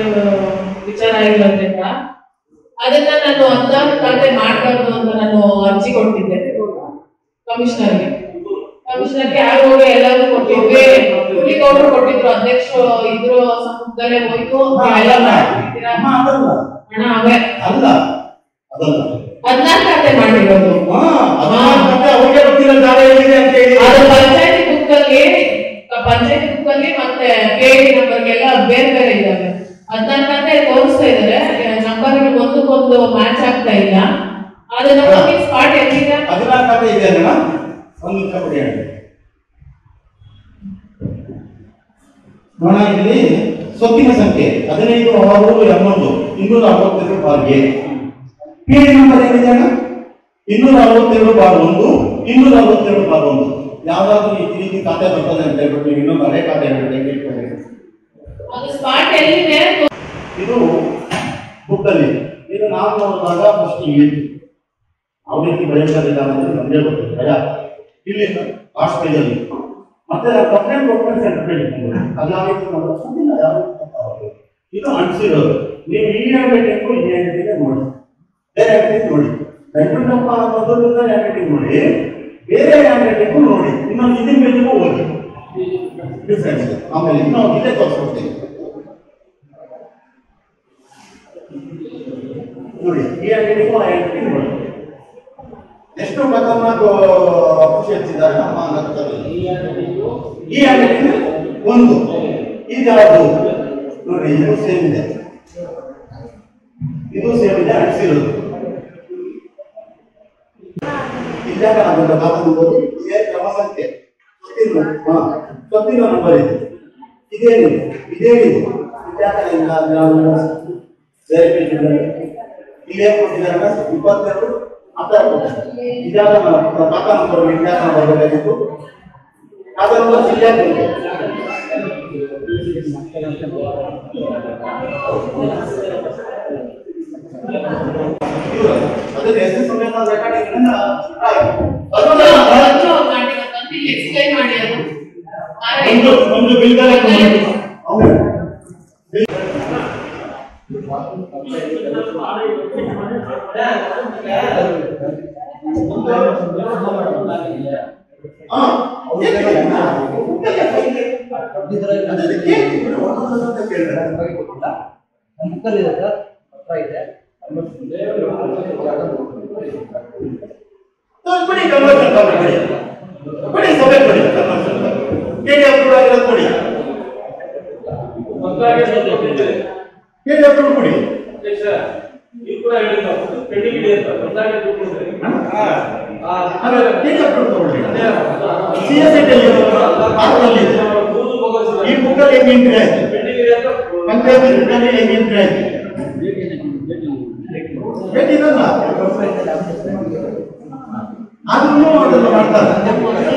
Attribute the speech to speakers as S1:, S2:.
S1: ವಿಚಾರ ಆಗಿರೋದ್ರಿಂದ ಅದನ್ನ ನಾನು 14 ಖಾತೆ ಮಾಡಬಾರ್ದು ಅಂತ ನಾನು ಅರ್ಜಿ ಕೊಟ್ಟಿದ್ದೆ ಕಮಿಷನರ್ಗೆ. ಯಾರು ಹೋಗಿ ಎಲ್ಲರೂ ಕೊಟ್ಟಿದ್ವಿ. ಹುಲಿಗೌಡರು ಕೊಟ್ಟಿದ್ರು, ಅಧ್ಯಕ್ಷರು ಇದ್ರು, ಸಮ್ಮುಖದಲ್ಲೇ ಹೋಯ್ತು ಎಲ್ಲ ಮಾಡ್ತಿದ್ದೀರಾ ಹಣ ಅವೇ ಅಲ್ಲ 14 ಖಾತೆ ಮಾಡಿರೋದು. ಪಂಚಾಯತಿ ಬುಕ್ ಅಲ್ಲಿ ಮತ್ತೆ PID ನಂಬರ್ಗೆಲ್ಲ ಬೇರೆ ಬೇರೆ ಇದಾವೆ. 14 ಖಾತೆ ತೋರಿಸ್ತಾ ಇದಾರೆ, ನಂಬರ್ಗಳು ಒಂದಕ್ಕೊಂದು ಮ್ಯಾಚ್ ಆಗ್ತಾ ಇಲ್ಲ. ಅದನ್ನ ಹೋಗಿ ಸ್ಪಾಟ್ ಎಲ್ಲಿದೆ
S2: 14 ಖಾತೆ ಇದೆ ಅಣ್ಣ. ಒಂದು ನಿಮಿಷ ಕೊಡಿ ಅಣ್ಣ. ನೋಡ, ಇಲ್ಲಿ ಸ್ವತ್ತಿನ ಸಂಖ್ಯೆ 15/6/11 ಬಾರ್ಗೆ PID ನಂಬರ್ ಏನಿದೆ ಅಣ್ಣ 262/1 262/1. ಯಾವ್ದಾದ್ರು ಈ ರೀತಿ ಖಾತೆ ಬರ್ತದೆ ಅಂತ ಹೇಳ್ಬಿಟ್ಟು ನೀವು ಇನ್ನೊಂದು ಹಳೆ ಖಾತೆ ಹೇಳ್ಬಿಟ್ಟು ಇದು ಬುಕ್ ಅಲ್ಲಿ ಇದು ನಾವು ನೋಡಿದಾಗ ಫಸ್ಟ್ ಇಲ್ಲಿ ಯಾವ ರೀತಿ ಬರೆಯಲಿಲ್ಲ ಅನ್ನೋದು ನಮಗೆ ಗೊತ್ತಿದೆ. ಭಯ ಇಲ್ಲಿ ಲಾಸ್ಟ್ ಪೇಜ್ ಅಲ್ಲಿ ಮತ್ತೆ ಕಂಪ್ಲೇಂಟ್ ಕೊಟ್ಟು ಸರ್ಟಿಫಿಕೇಟ್ ಅದು ಯಾವ ರೀತಿ ಮಾಡೋದಿಲ್ಲ. ಯಾವ ಇದು ಅಂಟಿಸಿರೋದು ನೀವು ಈ ಹ್ಯಾಂಡ್ ಈ ಹ್ಯಾಂಡ್ ನೋಡಿ, ಬೇರೆ ಹ್ಯಾಂಡ್ ನೋಡಿ, ವೆಂಕಟಪ್ಪ ಅನ್ನೋದ್ರಿಂದ ಹ್ಯಾಂಡ್ ನೋಡಿ, ಬೇರೆ ಹ್ಯಾಂಡ್ ನೋಡಿ, ಇನ್ನೊಂದು ಇದನ್ನ ಮೇಲೆಗೂ ಹೋಗಿ ಡಿಫ್ರೆನ್ಸ್. ಆಮೇಲೆ ಇನ್ನೊಂದು ಇದೇ ತೋರಿಸ್ಕೊಡ್ತೀನಿ ನೋಡಿ, ಈ ಹ್ಯಾಂಡ್ ಆ ಹ್ಯಾಂಡ್ ನೋಡಿ ಎಷ್ಟು ಖತರ್ನಾಕ್ ಅಫಿಷಿಯಲ್ಸ್ ಇದ್ದಾರೆ ನಮ್ಮ ನಗರದಲ್ಲಿ. ಈ ಹ್ಯಾಂಡ್ ಒಂದು ಇದು ಯಾವುದು ನೋಡಿ, ಇದು ಸೇಮ್ ಇದೆ, ಇದು ಸೇಮ್ ಇದೆ, ಅಂಟಿಸಿರೋದು ಇದ್ದಾಗ ಅದರ ಖಾತೆ ಇದೇ ಕ್ರಮ ಸಂಖ್ಯೆ ಸ್ವತ್ತಿನ ನಂಬರ್ ಇದೆ. ಇದೇನಿದೆ ಇದ್ಯಾಕ ಬೇರೆ ಪೇಜ್ ಇಲ್ಲೇ ಕೊಟ್ಟಿದ್ದಾರೆ 22 ಇದ್ಯಾಕ ಖಾತಾ ನಂಬರ್ ಇದ್ಯಾಕ ಬರಬೇಕಾಗಿತ್ತು. ಖಾತಾ ನಂಬರ್ ಇದ್ಯಾಕ ಅದನ್ನ ಹೆಸರು ಸಮೇತ ರೆಕಾರ್ಡಿಂಗ್ ಎಕ್ಸ್ಪ್ಲೈನ್ ಮಾಡಿ. ಒಂದು ಬಿಲ್ಗಲ್ ಈ ಬುಕ್ಕಲ್ಲಿ ಹೆಂಗೆ ಪಂಚಾಯತ್ ಹೆಂಗೆ ಆದ್ರೂ ಅದನ್ನು ಮಾಡ್ತಾರೆ.